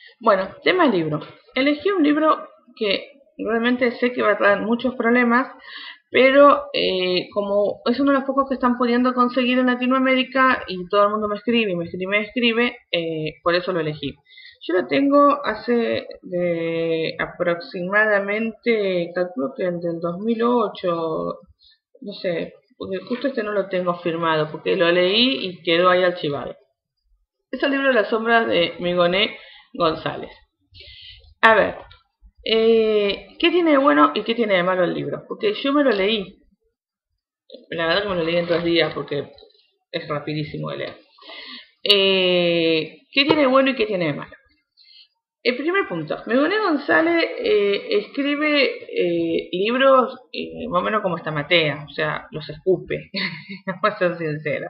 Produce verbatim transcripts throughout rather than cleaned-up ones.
Bueno, tema libro. Elegí un libro que realmente sé que va a traer muchos problemas, pero eh, como es uno de los pocos que están pudiendo conseguir en Latinoamérica y todo el mundo me escribe y me escribe, me escribe, eh, por eso lo elegí. Yo lo tengo hace de aproximadamente, calculo que desde el dos mil ocho, no sé, porque justo este no lo tengo firmado, porque lo leí y quedó ahí archivado. Es el libro de las sombras de Migoné González. A ver, eh, ¿qué tiene de bueno y qué tiene de malo el libro? Porque yo me lo leí. La verdad que me lo leí en dos días porque es rapidísimo de leer. Eh, ¿Qué tiene de bueno y qué tiene de malo? El primer punto, Migoné González eh, escribe eh, libros eh, más o menos como esta Matea, o sea, los escupe, vamos a ser sinceros.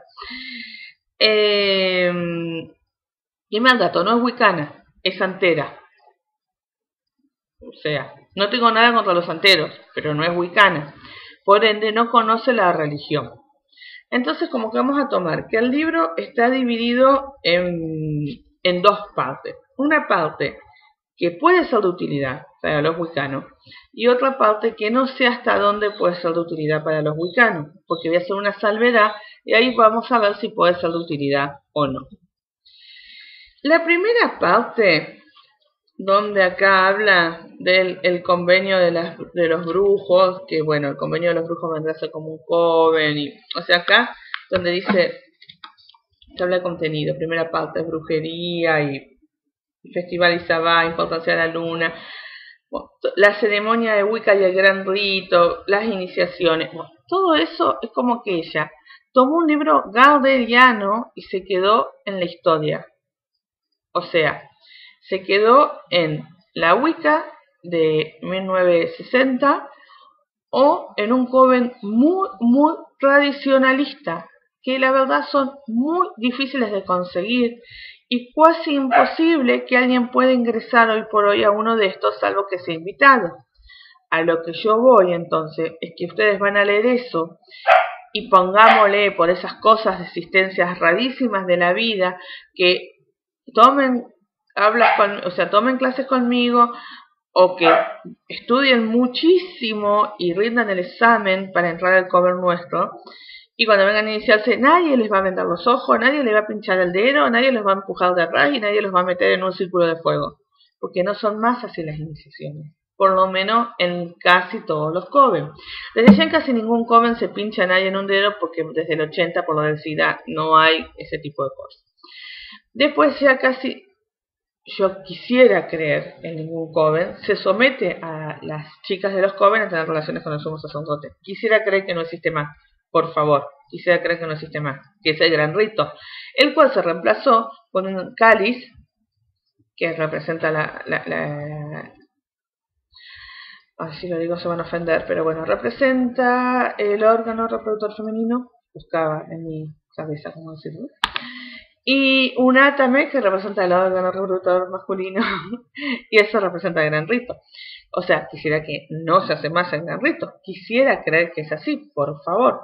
Eh, y mal dato, no es wicana, es santera. O sea, no tengo nada contra los santeros, pero no es wicana. Por ende, no conoce la religión. Entonces, como que vamos a tomar que el libro está dividido en, en dos partes. Una parte que puede ser de utilidad para los wicanos y otra parte que no sé hasta dónde puede ser de utilidad para los wicanos, porque voy a hacer una salvedad y ahí vamos a ver si puede ser de utilidad o no. La primera parte, donde acá habla del el convenio de, las, de los brujos, que bueno, el convenio de los brujos vendrá a ser como un coven, y, o sea, acá donde dice, se habla de contenido, primera parte es brujería y Festival Isabá, importancia de la luna, bueno, la ceremonia de Wicca y el gran rito, las iniciaciones, bueno, todo eso es como que ella tomó un libro gardneriano y se quedó en la historia. O sea, se quedó en la Wicca de mil novecientos sesenta o en un coven muy, muy tradicionalista, que la verdad son muy difíciles de conseguir y casi imposible que alguien pueda ingresar hoy por hoy a uno de estos, salvo que sea invitado. A lo que yo voy entonces es que ustedes van a leer eso y pongámosle por esas cosas de existencias rarísimas de la vida, que tomen hablas con, o sea, tomen clases conmigo o que estudien muchísimo y rindan el examen para entrar al cover nuestro. Y cuando vengan a iniciarse, nadie les va a vendar los ojos, nadie les va a pinchar el dedo, nadie los va a empujar de atrás y nadie los va a meter en un círculo de fuego. Porque no son más así las iniciaciones. Por lo menos en casi todos los coven. Desde ya en casi ningún coven se pincha a nadie en un dedo porque desde el ochenta por la densidad no hay ese tipo de cosas. Después ya casi, yo quisiera creer en ningún coven, se somete a las chicas de los coven a tener relaciones con el sumo sacerdote. Quisiera creer que no existe más. Por favor, quisiera creer que no existe más, que es el gran rito, el cual se reemplazó con un cáliz que representa la, la, la así lo digo se van a ofender, pero bueno, representa el órgano reproductor femenino, buscaba en mi cabeza cómo decirlo, y un átame que representa el órgano reproductor masculino, y eso representa el gran rito. O sea, quisiera que no se hace más el gran rito, quisiera creer que es así, por favor.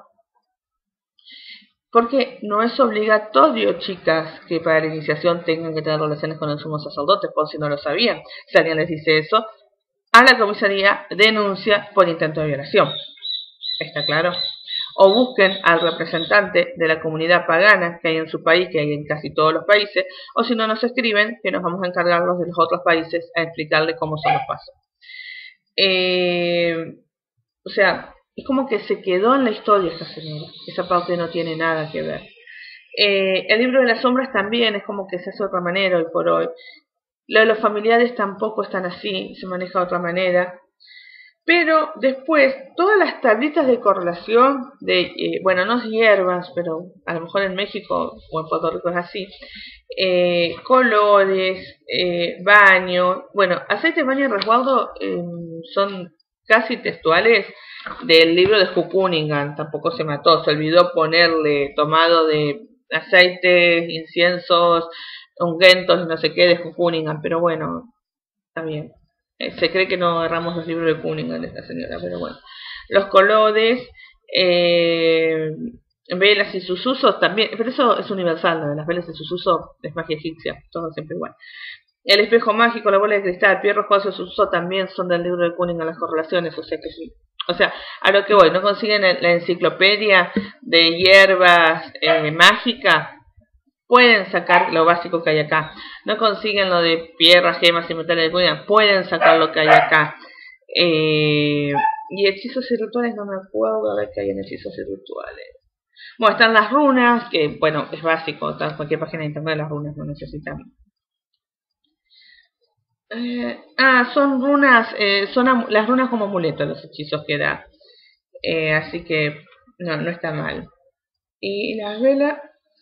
Porque no es obligatorio, chicas, que para la iniciación tengan que tener relaciones con el sumo sacerdote, por si no lo sabían. Si alguien les dice eso, a la comisaría denuncia por intento de violación. ¿Está claro? O busquen al representante de la comunidad pagana que hay en su país, que hay en casi todos los países, o si no nos escriben, que nos vamos a encargarlos de los otros países a explicarles cómo son los pasos. Eh, o sea... Es como que se quedó en la historia esta señora. Esa parte no tiene nada que ver. Eh, el libro de las sombras también es como que se hace de otra manera hoy por hoy. Lo de los familiares tampoco están así, se maneja de otra manera. Pero después, todas las tablitas de correlación, de, eh, bueno, no es hierbas, pero a lo mejor en México o en Puerto Rico es así, eh, colores, eh, baño, bueno, aceite, baño y resguardo eh, son casi textuales del libro de Hugh Cunningham. Tampoco se mató, se olvidó ponerle tomado de aceites, inciensos, ungüentos y no sé qué de Hugh Cunningham, pero bueno, está bien. Eh, se cree que no agarramos los libros de Cunningham de esta señora, pero bueno. Los colores, eh, velas y sus usos también, pero eso es universal, ¿no? Las velas y sus usos es magia egipcia, todo siempre igual. El espejo mágico, la bola de cristal, Pierro José Suso también son del libro de Cunningham, las correlaciones, o sea que sí. O sea, a lo que voy, no consiguen la enciclopedia de hierbas eh, mágicas, pueden sacar lo básico que hay acá. No consiguen lo de piedras, gemas y metales de Cunningham, pueden sacar lo que hay acá. Eh, y hechizos y rituales, no me acuerdo a ver qué hay en hechizos y rituales. Bueno, están las runas, que bueno, es básico, está en cualquier página de internet las runas no necesitamos. Eh, ah, son runas, eh, son las runas como amuletos, los hechizos que da. Eh, así que no, no está mal. Y las velas,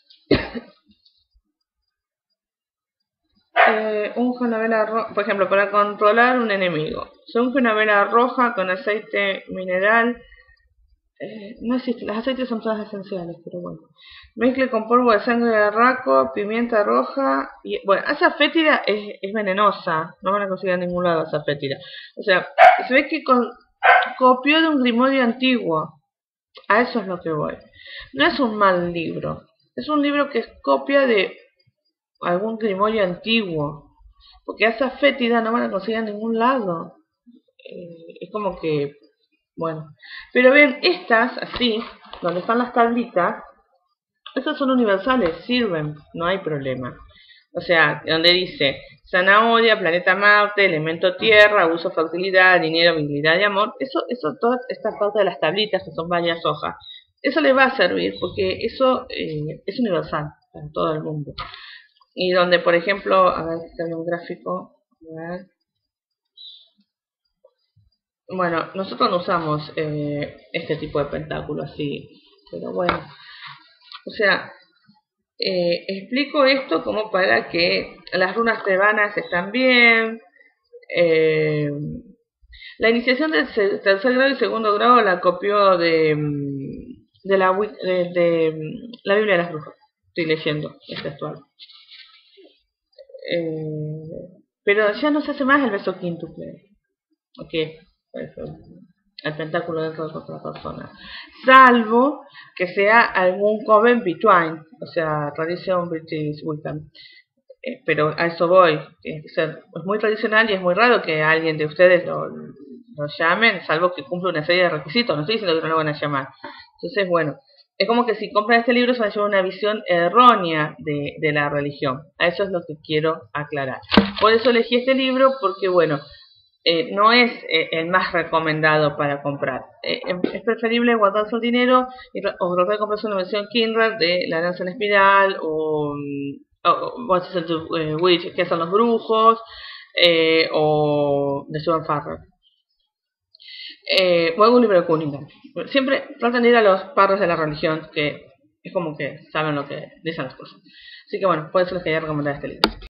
eh, unge una vela roja, por ejemplo, para controlar un enemigo. Se unge una vela roja con aceite mineral. Eh, no existe, los aceites son todas esenciales, pero bueno. Mezcle con polvo de sangre de raco, pimienta roja. Y bueno, esa fétida es, es venenosa. No van a conseguir en ningún lado esa fétida. O sea, se ve que con, copió de un grimorio antiguo. A eso es lo que voy. No es un mal libro. Es un libro que es copia de algún grimorio antiguo. Porque esa fétida no van a conseguir en ningún lado. Eh, es como que... Bueno, pero ven, estas, así, donde están las tablitas, estas son universales, sirven, no hay problema. O sea, donde dice zanahoria, planeta Marte, elemento tierra, uso, fertilidad, dinero, habilidad y amor, eso, eso, toda esta parte de las tablitas, que son varias hojas, eso le va a servir, porque eso eh, es universal para todo el mundo. Y donde, por ejemplo, a ver, aquí hay un gráfico, a ver. Bueno, nosotros no usamos eh, este tipo de pentáculo así, pero bueno, o sea, eh, explico esto como para que las runas tebanas están bien, eh, la iniciación del tercer grado y segundo grado la copió de, de, la, de, de la Biblia de las Brujas, estoy leyendo, es textual. Eh, pero ya no se hace más el beso quíntuple, ok. El pentáculo dentro de otra persona, salvo que sea algún coven between, o sea, tradición British Wiccan. Eh, pero a eso voy, es, es muy tradicional y es muy raro que alguien de ustedes lo, lo llamen, salvo que cumpla una serie de requisitos. No estoy diciendo que no lo van a llamar. Entonces, bueno, es como que si compran este libro se van a llevar una visión errónea de, de la religión. A eso es lo que quiero aclarar. Por eso elegí este libro, porque bueno, Eh, no es eh, el más recomendado para comprar. Eh, es preferible guardarse el dinero y, o tratar de comprarse una versión Kindle de La Danza en Espiral o, o What's the uh, Witch, que son los brujos, eh, o de Susan Farrer. Eh, o algún libro de Cunningham. Siempre tratan de ir a los padres de la religión, que es como que saben lo que dicen las cosas. Así que bueno, por eso les quería recomendar este libro.